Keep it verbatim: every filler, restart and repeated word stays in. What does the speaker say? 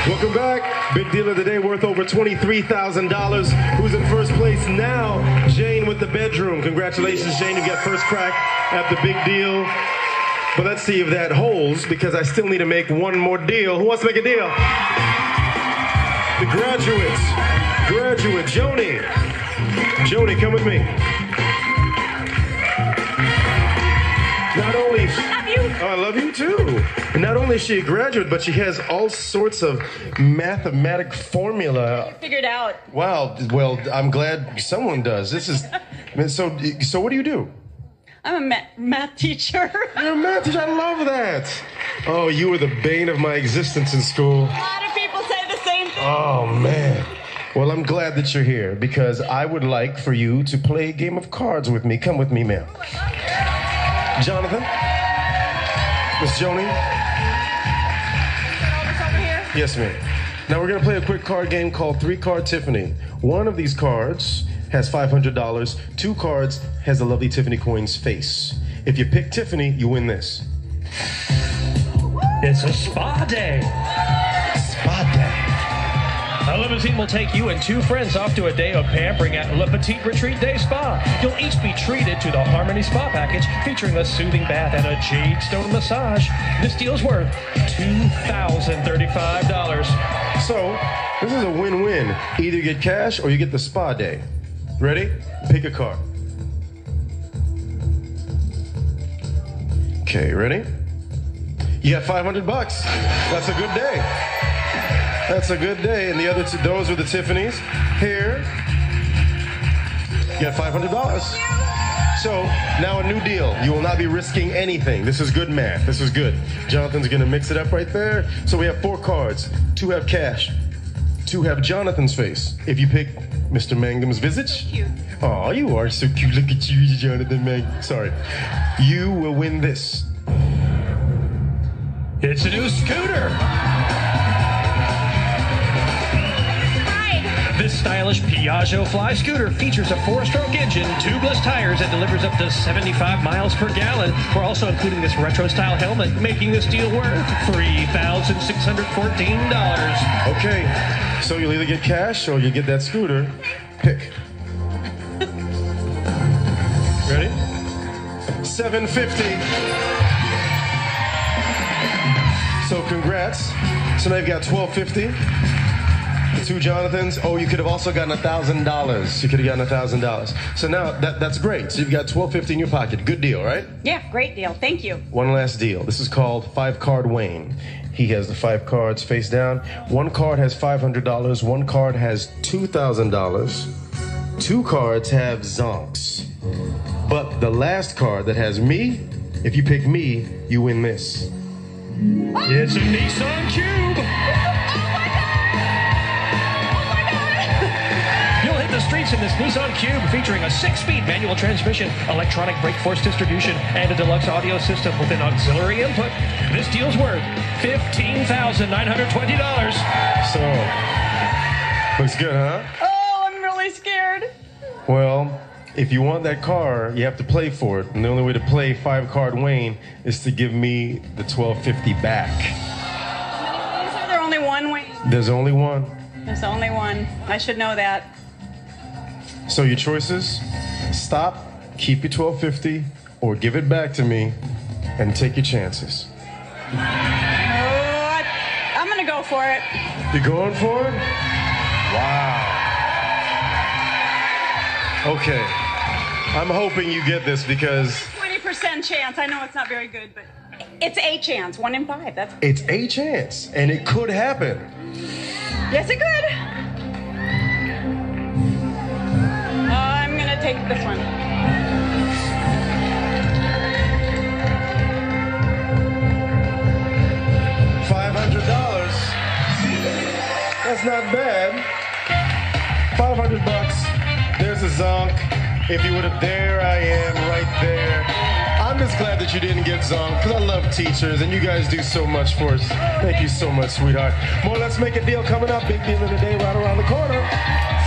Welcome back. Big deal of the day worth over twenty-three thousand dollars. Who's in first place now? Jane with the bedroom. Congratulations, Jane. You got first crack at the big deal. But let's see if that holds, because I still need to make one more deal. Who wants to make a deal? The graduates. Graduate, Joni. Joni, come with me. Not only, I love you. Oh, I love you too. And not only is she a graduate, but she has all sorts of mathematic formula. Figured out. Wow. Well, I'm glad someone does. This is so. So, what do you do? I'm a ma- math teacher. You're a math teacher. I love that. Oh, you were the bane of my existence in school. A lot of people say the same thing. Oh man. Well, I'm glad that you're here, because I would like for you to play a game of cards with me. Come with me, ma'am. Jonathan? Miss Joni? Yes, ma'am. Now we're going to play a quick card game called Three Card Tiffany. One of these cards has five hundred dollars. Two cards has a lovely Tiffany coin's face. If you pick Tiffany, you win this. It's a spa day. Spa day. A limousine will take you and two friends off to a day of pampering at Le Petit Retreat Day Spa. You'll each be treated to the Harmony Spa package, featuring a soothing bath and a jadestone massage. This deal's worth two thousand thirty-five dollars. So, this is a win-win. Either you get cash or you get the spa day. Ready? Pick a card. Okay, ready? You got five hundred bucks. That's a good day. That's a good day. And the other two, those are the Tiffany's. Here, you got five hundred dollars. So, now a new deal. You will not be risking anything. This is good math. This is good. Jonathan's gonna mix it up right there. So we have four cards. Two have cash. Two have Jonathan's face. If you pick Mister Mangum's visage. Cute. Oh, you are so cute. Look at you, Jonathan Mangum. Sorry. You will win this. It's a new scooter. This stylish Piaggio Fly scooter features a four-stroke engine, tubeless tires, and delivers up to seventy-five miles per gallon. We're also including this retro-style helmet, making this deal worth three thousand six hundred fourteen dollars. Okay, so you'll either get cash or you get that scooter. Pick. Ready? seven fifty. So congrats. So now you've got twelve fifty. The two Jonathans. Oh, you could have also gotten a thousand dollars. You could have gotten a thousand dollars. So now that that's great. So you've got twelve fifty in your pocket. Good deal, right? Yeah, great deal. Thank you. One last deal. This is called Five Card Wayne. He has the five cards face down. One card has five hundred dollars. One card has two thousand dollars. Two cards have zonks. But the last card that has me, if you pick me, you win this. It's a Nissan Cube. You'll hit the streets in this Nissan Cube, featuring a six-speed manual transmission, electronic brake force distribution, and a deluxe audio system with an auxiliary input. This deal's worth fifteen thousand nine hundred twenty dollars. So, looks good, huh? Oh, I'm really scared. Well, if you want that car, you have to play for it. And the only way to play Five Card Wayne is to give me the twelve fifty back. Is there only one way? There's only one. There's only one. I should know that. So your choices: stop, keep your twelve fifty, or give it back to me and take your chances. Oh, I, I'm gonna go for it. You're going for it? Wow. Okay. I'm hoping you get this because twenty percent chance. I know it's not very good, but it's a chance. One in five. That's it's a chance, and it could happen. Yes, it could. Uh, I'm gonna take this one. five hundred dollars. That's not bad. five hundred bucks. There's a zonk. If you would have, there I am, right there. I'm just glad that you didn't get zonked, because I love teachers, and you guys do so much for us. Thank you so much, sweetheart. More Let's Make a Deal coming up. Big deal of the day right around the corner.